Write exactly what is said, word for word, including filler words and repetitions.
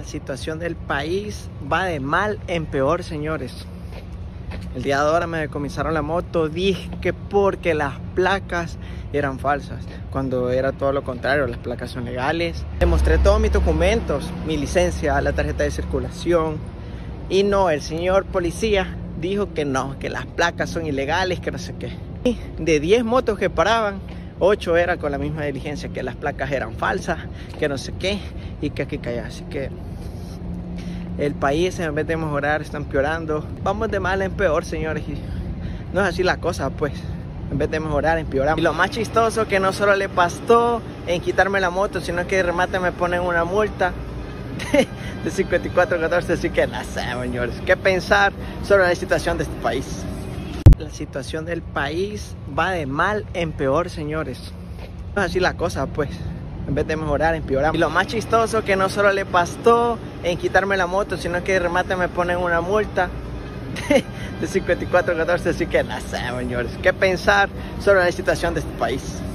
La situación del país va de mal en peor, señores. El día de ahora me decomisaron la moto, dije que porque las placas eran falsas, cuando era todo lo contrario, las placas son legales. Demostré todos mis documentos, mi licencia, la tarjeta de circulación, y no, el señor policía dijo que no, que las placas son ilegales, que no sé qué. Y de diez motos que paraban, ocho eran con la misma diligencia, que las placas eran falsas, que no sé qué, y que aquí calla. Así que el país, en vez de mejorar, está empeorando. Vamos de mal en peor, señores, y no es así la cosa, pues. En vez de mejorar, empeoramos. Y lo más chistoso que no solo le bastó en quitarme la moto, sino que de remate me ponen una multa de, de cincuenta y cuatro catorce. Así que no sé, señores, qué pensar sobre la situación de este país. La situación del país va de mal en peor, señores. No es así la cosa, pues. En vez de mejorar, empeoramos. Y lo más chistoso que no solo le bastó en quitarme la moto, sino que de remate me ponen una multa de, de cincuenta y cuatro catorce. Así que no sé, señores, qué pensar sobre la situación de este país.